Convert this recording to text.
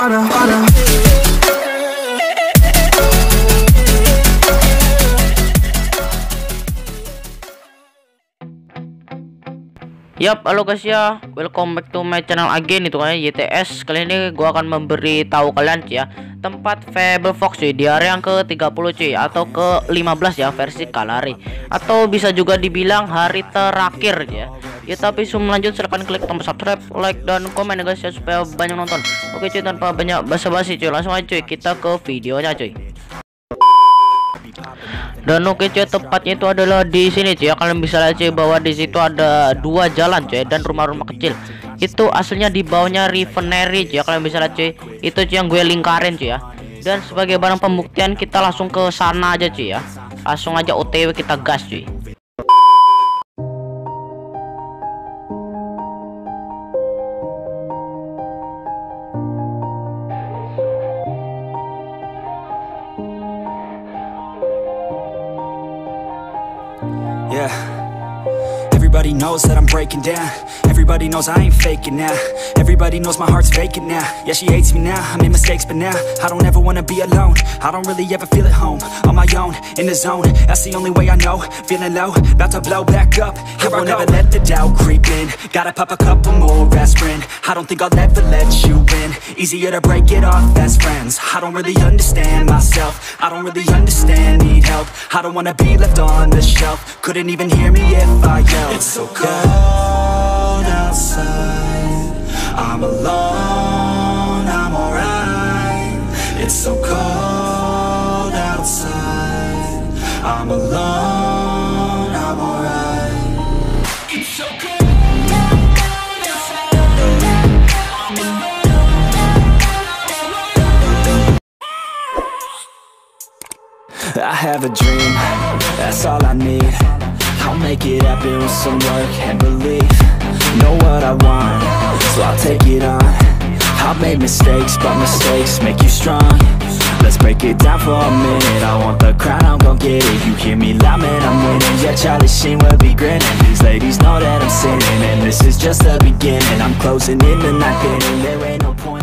Yap, halo guys ya, welcome back to my channel again. Itu kan YTS. Kali ini gua akan memberi tahu kalian ya tempat Fable Fox cuy di area yang ke-30 cuy, atau ke-15 ya versi Kalari, atau bisa juga dibilang hari terakhir ya. Ya tapi sebelum lanjut silahkan klik tombol subscribe, like dan komen ya guys ya, supaya banyak nonton. Oke cuy, tanpa banyak basa-basi cuy, langsung aja cuy kita ke videonya cuy. Dan oke cuy, tepatnya itu adalah di sini cuy ya. Kalian bisa lihat cuy bahwa di situ ada dua jalan cuy dan rumah-rumah kecil. Itu aslinya di bawahnya Refinery cuy ya. Kalian bisa lihat cuy, itu cuy yang gue lingkarin cuy ya. Dan sebagai barang pembuktian kita langsung ke sana aja cuy ya. Langsung aja OTW kita gas cuy. Yeah, everybody knows that I'm breaking down. Everybody knows I ain't faking now. Everybody knows my heart's vacant now. Yeah, she hates me now, I made mistakes but now I don't ever wanna be alone. I don't really ever feel at home. On my own, in the zone, that's the only way I know. Feeling low, about to blow back up. I won't ever let the doubt creep in. Gotta pop a couple more aspirin. I don't think I'll ever let you in. Easier to break it off best friends. I don't really understand myself. I don't really understand, need help. I don't wanna be left on the shelf. Couldn't even hear me if I yelled. It's so cold outside, I'm alone, I'm alright. It's so cold outside, I'm alone, I'm alright. It's so cold outside, I'm alone. I have a dream, that's all I need. I'll make it happen with some work and belief. Know what I want, so I'll take it on. I've made mistakes, but mistakes make you strong. Let's break it down for a minute. I want the crown, I'm gon' get it. You hear me loud, man, I'm winning. Yeah, Charlie Sheen will be grinning. These ladies know that I'm sinning, and this is just the beginning. I'm closing in the night inning, there ain't no point.